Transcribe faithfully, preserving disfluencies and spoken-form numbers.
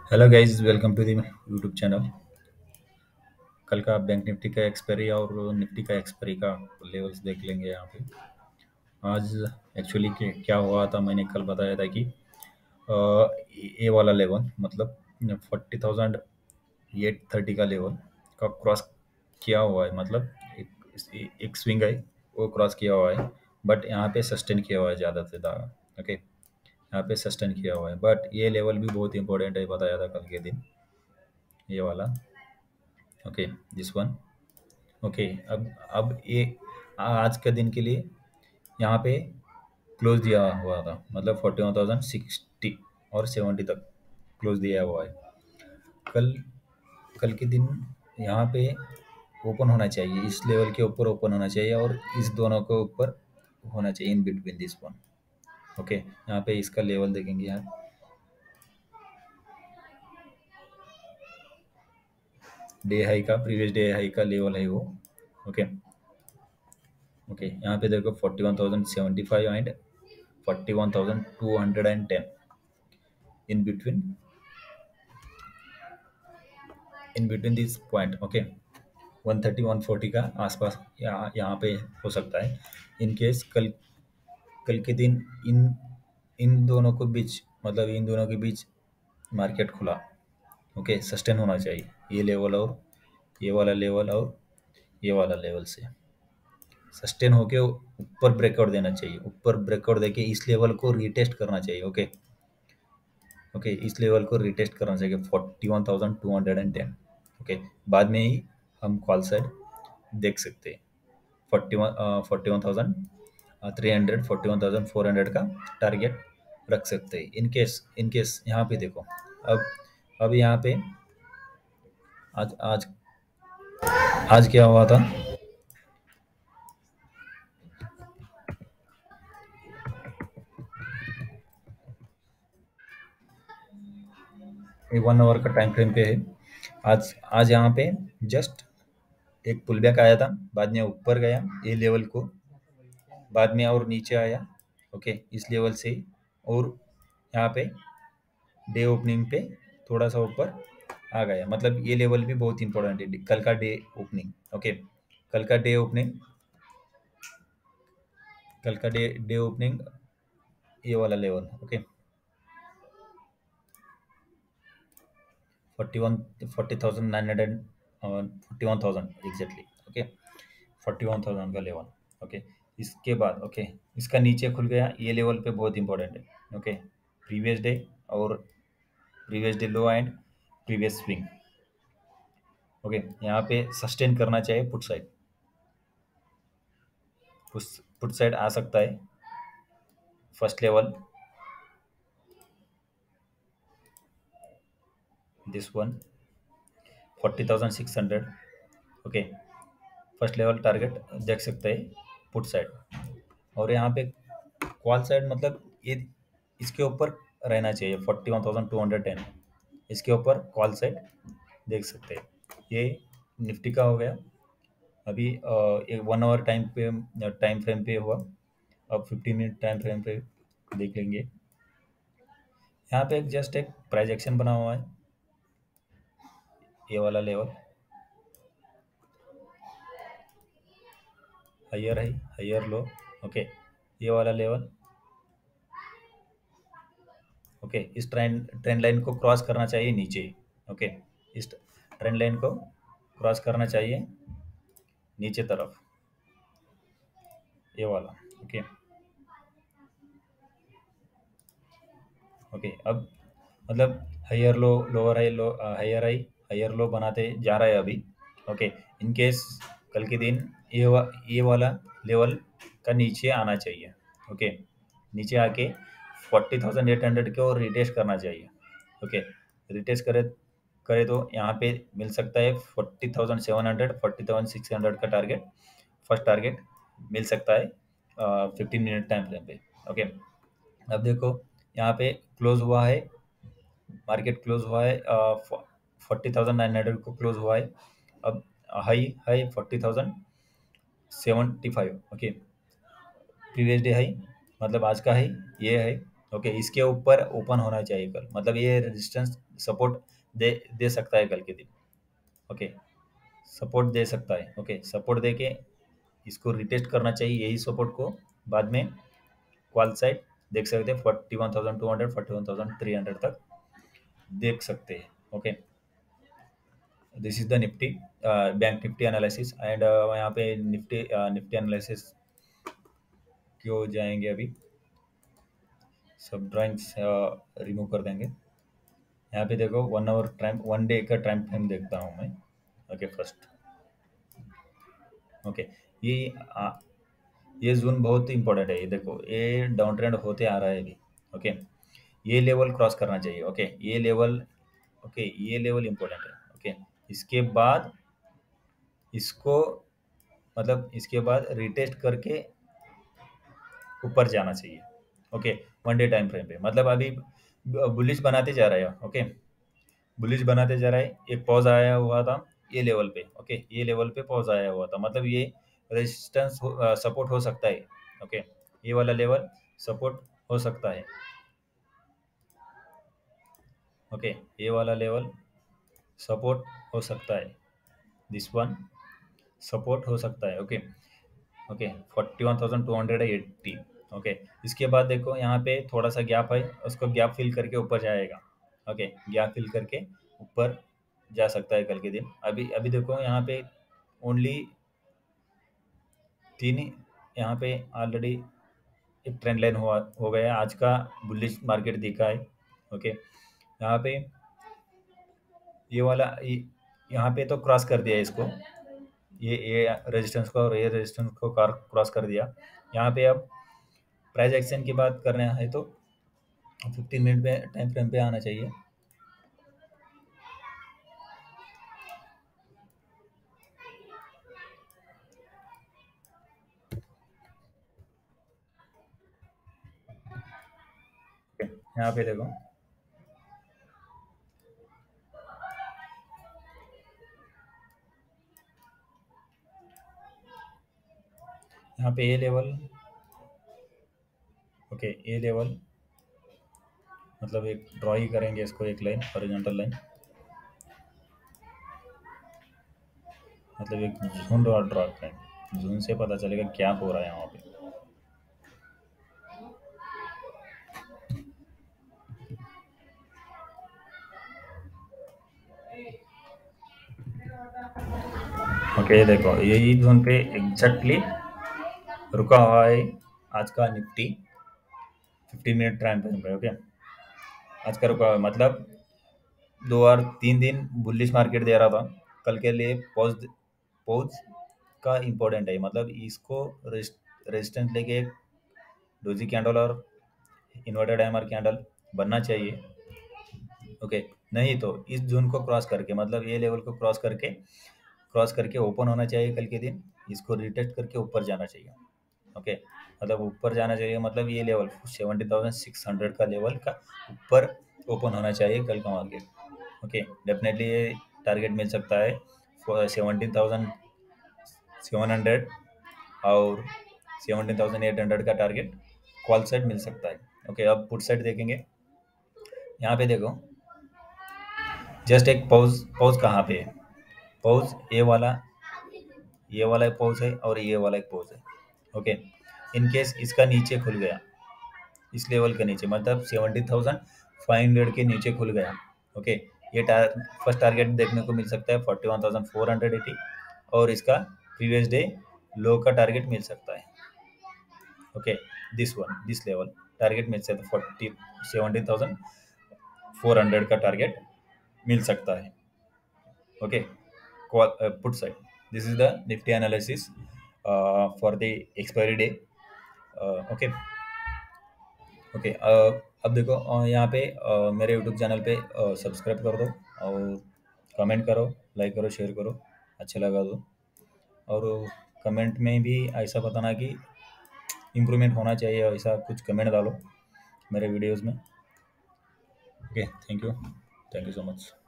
Hello guys, welcome to the YouTube channel. कल का bank nifty का एक्सपायरी और निफ्टी का एक्सपायरी का लेवल्स देख लेंगे यहाँ पे। आज एक्चुअली क्या हुआ था, मैंने कल बताया था कि अ, ये वाला लेवल मतलब फोर्टी थाउजेंड एट थर्टी का लेवल का क्रॉस किया हुआ है। मतलब एक, एक स्विंग है, वो क्रॉस किया हुआ है, बट यहाँ पे सस्टेन किया हुआ है ज़्यादा से ज़्यादा। ओके, यहाँ पे सस्टेन किया हुआ है, बट ये लेवल भी बहुत इंपॉर्टेंट है, बताया था कल के दिन, ये वाला। Okay, this one. ओके, अब अब ये आज के दिन के लिए यहाँ पे क्लोज दिया हुआ था, मतलब फोर्टी वन थाउजेंड सिक्सटी और सेवेंटी तक क्लोज दिया हुआ है। कल कल के दिन यहाँ पे ओपन होना चाहिए, इस लेवल के ऊपर ओपन होना चाहिए और इस दोनों के ऊपर होना चाहिए, in between this one. Okay, यहाँ पे इसका लेवल देखेंगे यार। डे हाई का, प्रीवियस डे हाई का लेवल है वो। ओके। ओके, यहाँ पे देखो forty one thousand seventy five and forty one thousand two hundred and ten in between, in between this point. Okay, one thirty one forty का आसपास यहाँ यहाँ पे हो सकता है। इन केस कल कल के दिन इन इन दोनों के बीच, मतलब इन दोनों के बीच मार्केट खुला। ओके, सस्टेन होना चाहिए ये लेवल और ये वाला लेवल और ये वाला लेवल से सस्टेन होके ऊपर ब्रेकआउट देना चाहिए, ऊपर ब्रेकआउट देके इस लेवल को रीटेस्ट करना चाहिए। ओके। ओके, इस लेवल को रीटेस्ट करना चाहिए, forty one thousand two hundred and ten. Okay, बाद में ही हम कॉल साइड देख सकते हैं। Forty one forty one thousand three hundred, forty one thousand four hundred का टारगेट रख सकते हैं। इन केस इन केस यहाँ पे देखो, अब अब यहाँ पे आज आज आज क्या हुआ था। ये वन आवर का टाइम फ्रेम पे है। आज आज यहाँ पे जस्ट एक पुल बैक आया था, बाद में ऊपर गया ये लेवल को, बाद में और नीचे आया। ओके, इस लेवल से ही, और यहाँ पे डे ओपनिंग पे थोड़ा सा ऊपर आ गया। मतलब ये लेवल भी बहुत इंपॉर्टेंट है, कल का डे ओपनिंग। ओके, कल का डे ओपनिंग कल का डे डे ओपनिंग ये वाला level. Okay, forty one forty thousand nine hundred forty one thousand exactly. Okay, forty one thousand का लेवल। ओके, इसके बाद ओके, इसका नीचे खुल गया, ये लेवल पे बहुत इंपॉर्टेंट है। ओके, प्रीवियस डे और previous day low and previous swing. Okay, यहाँ पे सस्टेन करना चाहिए पुट साइड, पुट साइड आ सकता है। First level this one, forty thousand six hundred. Okay, first level target देख सकते हैं पुट साइड। और यहाँ पे कॉल साइड, मतलब ये इसके ऊपर रहना चाहिए, forty one thousand two hundred ten, इसके ऊपर कॉल साइड देख सकते हैं। ये निफ्टी का हो गया। अभी अ, एक वन आवर टाइम पे टाइम फ्रेम पे हुआ। अब फिफ्टीन मिनट टाइम फ्रेम पे देख लेंगे। यहाँ पे एक जस्ट एक प्राइस एक्शन बना हुआ है, ये वाला लेवल हायर है, हायर लो। ओके, ये वाला लेवल। ओके, इस ट्रेंड ट्रेंड लाइन को क्रॉस करना चाहिए नीचे। ओके, इस ट्रेंड लाइन को क्रॉस करना चाहिए नीचे तरफ, ये वाला। ओके। ओके, अब मतलब higher low, lower high, low higher high, higher low बनाते जा रहा है अभी। ओके, इन केस कल के दिन ये वा, ये वाला लेवल का नीचे आना चाहिए। ओके, नीचे आके फोर्टी थाउजेंड एट हंड्रेड को रिटेस्ट करना चाहिए। ओके, रिटेस्ट करे करे तो यहाँ पे मिल सकता है forty thousand seven hundred, forty thousand six hundred का टारगेट, फर्स्ट टारगेट मिल सकता है फिफ्टीन मिनट टाइम फ्रेम पे। ओके, अब देखो यहाँ पे क्लोज हुआ है, मार्केट क्लोज हुआ है, फोर्टी थाउजेंड नाइन हंड्रेड को क्लोज हुआ है। अब high high forty thousand seventy five. Okay, previous day high, मतलब आज का हाई ये है। ओके, इसके ऊपर ओपन होना चाहिए कल, मतलब ये रेजिस्टेंस सपोर्ट दे दे सकता है कल के दिन। ओके, सपोर्ट दे सकता है। ओके, सपोर्ट दे के इसको रिटेस्ट करना चाहिए, यही सपोर्ट को बाद में कॉल साइड देख सकते हैं forty one thousand two hundred forty one thousand three hundred तक देख सकते हैं। Okay, this is the Nifty bank Nifty analysis and यहाँ पे निफ्टी निफ्टी एनालिसिस क्यों जाएंगे अभी, सब ड्राइंग्स रिमूव कर देंगे। यहाँ पे देखो one hour time, one day का टाइम फ्रेम देखता हूँ मैं। ओके फर्स्ट, ओके, ये आ, ये जोन बहुत इंपॉर्टेंट है। ये देखो ये डाउन ट्रेंड होते आ रहा है अभी। ओके, ये लेवल क्रॉस करना चाहिए। ओके, ये लेवल, ओके ये लेवल इंपॉर्टेंट है। ओके, इसके बाद इसको, मतलब इसके बाद रिटेस्ट करके ऊपर जाना चाहिए। Okay, one day time frame पे, मतलब अभी बुलिश बनाते जा रहा है। ओके, बुलिश बनाते जा रहा है। एक पॉज आया हुआ था ये लेवल पे। ओके, ये लेवल पे पॉज आया हुआ था, मतलब ये रेजिस्टेंस सपोर्ट हो सकता है। ओके, ये वाला लेवल सपोर्ट हो सकता है। ओके, ये वाला लेवल सपोर्ट हो सकता है, दिस वन सपोर्ट हो सकता है। Okay, okay forty one thousand two hundred eighty. Okay, इसके बाद देखो यहाँ पे थोड़ा सा गैप है, उसको गैप फिल करके ऊपर जाएगा। ओके, गैप फिल करके ऊपर जा सकता है कल के दिन। अभी अभी देखो यहाँ पे ओनली तीन ही, यहाँ पे ऑलरेडी एक ट्रेंड लाइन हुआ हो गया, आज का बुलिश मार्केट दिखा है। ओके, यहाँ पे ये वाला ये- यहाँ पे तो क्रॉस कर दिया इसको, ये ये रेजिस्टेंस को और ये रेजिस्टेंस को क्रॉस कर दिया। यहाँ पे अब प्राइस एक्शन की बात करना है तो फिफ्टीन मिनट पे टाइम फ्रेम पे आना चाहिए। यहाँ पे देखो, यहाँ पे ये लेवल, ओके ये लेवल, मतलब एक ड्रॉ ही करेंगे इसको, एक लाइन हॉरिजॉन्टल लाइन, मतलब एक झुंड और ड्रॉ करेंगे। झुंड से पता चलेगा क्या हो रहा है यहाँ पे। ओके, देखो यही जोन पे एग्जैक्टली रुका हुआ है आज का Nifty fifteen minute time frame पे। ओके, आज का रुका हुआ है, मतलब दो और तीन दिन बुलिश मार्केट दे रहा था, कल के लिए पॉज पॉज का इम्पोर्टेंट है, मतलब इसको रेजिस्टेंस लेके एक डोजी कैंडल और इन्वर्टेड हैमर कैंडल बनना चाहिए। ओके, नहीं तो इस जोन को क्रॉस करके, मतलब ये लेवल को क्रॉस करके क्रॉस करके ओपन होना चाहिए कल के दिन, इसको रिटेस्ट करके ऊपर जाना चाहिए। ओके, मतलब ऊपर जाना चाहिए, मतलब ये level seventy thousand six hundred का लेवल का ऊपर ओपन होना चाहिए कल का मार्केट। ओके, डेफिनेटली ये टारगेट मिल सकता है सेवनटीन थाउजेंड सेवन हंड्रेड और सेवनटीन थाउजेंड एट हंड्रेड का टारगेट कॉल साइड मिल सकता है। ओके, अब पुट साइड देखेंगे। यहाँ पे देखो जस्ट एक पॉज, पॉज कहाँ पे है, पॉज ये वाला, ये वाला एक पॉज है और ये वाला एक पॉज है। ओके, इन केस इसका नीचे खुल गया, इस लेवल के नीचे, मतलब सेवेंटी थाउजेंड फाइव हंड्रेड के नीचे खुल गया। ओके, ये टार, फर्स्ट टारगेट देखने को मिल सकता है forty one thousand four hundred eighty, और इसका प्रीवियस डे लो का टारगेट मिल सकता है। Okay, this one, this level target मिल सकता है, forty seventy thousand four hundred का टारगेट मिल सकता है। Okay, put side, this is the Nifty analysis for the expiry day. Okay, okay, अब देखो अ, यहाँ पे अ, मेरे यूट्यूब चैनल पे सब्सक्राइब कर दो और कमेंट करो, लाइक करो, शेयर करो, अच्छा लगा तो। और कमेंट में भी ऐसा बताना कि इम्प्रूवमेंट होना चाहिए, ऐसा कुछ कमेंट डालो मेरे वीडियोस में। Okay, thank you, thank you so much.